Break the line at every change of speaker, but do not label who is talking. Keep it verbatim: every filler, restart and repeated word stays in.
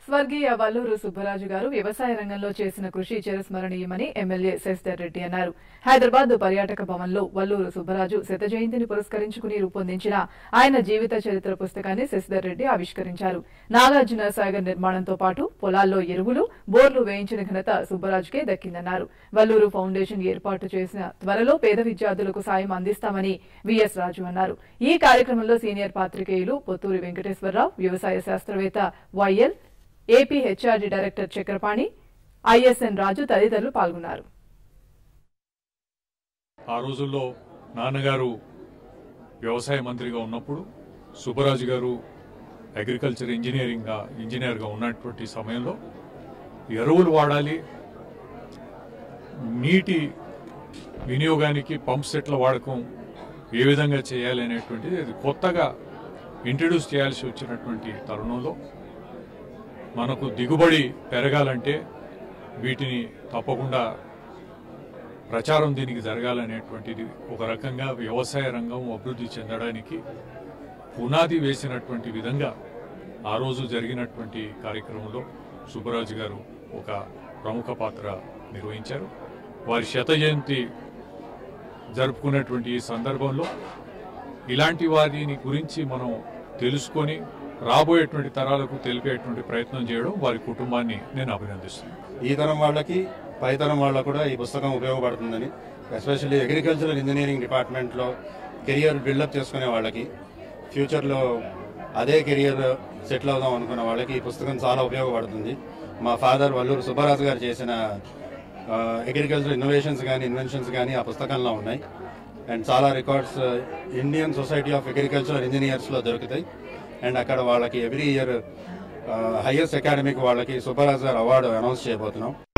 స్వర్గీయ వల్లూరు సుబ్బరాజు గారు వ్యవసాయ రంగంలో చేసిన కృషి చిరస్మరణీయమని ఎమ్మెల్యే శశిధర్ రెడ్డి అన్నారు. హైదరాబాద్ పర్యాటక భవన్లో వల్లూరు సుబ్బరాజు శత జయంతిని పురస్కరించుకుని రూపొందించిన ఆయన జీవిత చరిత్ర పుస్తకాన్ని శశిధర్ రెడ్డి ఆవిష్కరించారు. నాగార్జున సాగర్ నిర్మాణంతో పాటు పొలాల్లో ఎరువులు, బోర్లు వేయించిన ఘనత సుబ్బరాజుకే దక్కిందన్నారు. వల్లూరు ఫౌండేషన్ ఏర్పాటు చేసిన త్వరలో పేద విద్యార్థులకు సాయం అందిస్తామని విఎస్ రాజు అన్నారు. ఈ కార్యక్రమంలో సీనియర్ పాత్రికేయులు పొత్తూరి వెంకటేశ్వరరావు, వ్యవసాయ శాస్త్రవేత్త YL, AP HRD director Chakrapani, ISN Raju తదితరులు పాల్గొన్నారు.
ఆ రోజుల్లో నాన్నగారు వ్యవసాయ మంత్రిగా ఉన్నప్పుడు సుబ్బరాజు గారు అగ్రికల్చర్ ఇంజనీరింగ్ ఇంజనీర్గా ఉన్నటువంటి సమయంలో ఎరువులు వాడాలి, నీటి వినియోగానికి పంప్ సెట్ల వాడకం ఏ విధంగా చేయాలి అనేటువంటిది అది కొత్తగా ఇంట్రడ్యూస్ చేయాల్సి వచ్చినటువంటి తరుణంలో మనకు దిగుబడి పెరగాలంటే వీటిని తప్పకుండా ప్రచారం దీనికి జరగాలనేటువంటిది ఒక రకంగా వ్యవసాయ రంగం అభివృద్ధి చెందడానికి పునాది వేసినటువంటి విధంగా ఆ రోజు జరిగినటువంటి కార్యక్రమంలో సుబ్బరాజు గారు ఒక ప్రముఖ పాత్ర నిర్వహించారు. వారి శత జయంతి జరుపుకున్నటువంటి ఈ సందర్భంలో ఇలాంటి వారిని గురించి మనం తెలుసుకొని రాబోయేటువంటి తరాలకు తెలిపేటువంటి ప్రయత్నం చేయడం వారి కుటుంబాన్ని నేను అభినందిస్తున్నాను.
ఈ తరం వాళ్ళకి పై తరం వాళ్ళకు కూడా ఈ పుస్తకం ఉపయోగపడుతుందని, ఎస్పెషల్లీ అగ్రికల్చరల్ ఇంజనీరింగ్ డిపార్ట్మెంట్లో కెరియర్ బిల్డప్ చేసుకునే వాళ్ళకి, ఫ్యూచర్లో అదే కెరియర్ సెటిల్ అవుదాం అనుకున్న వాళ్ళకి ఈ పుస్తకం చాలా ఉపయోగపడుతుంది. మా ఫాదర్ వల్లూరు సుబ్బరాజు గారు చేసిన అగ్రికల్చర్ ఇన్నోవేషన్స్ కానీ ఇన్వెన్షన్స్ కానీ ఆ పుస్తకంలో ఉన్నాయి. అండ్ చాలా records Indian society of agricultural ఇంజనీర్స్లో దొరుకుతాయి. అండ్ అక్కడ వాళ్ళకి ఎవ్రీ ఇయర్ హైయెస్ట్ అకాడమిక్ వాళ్ళకి సుబ్బరాజు గారు అవార్డు అనౌన్స్ చేయబోతున్నాం.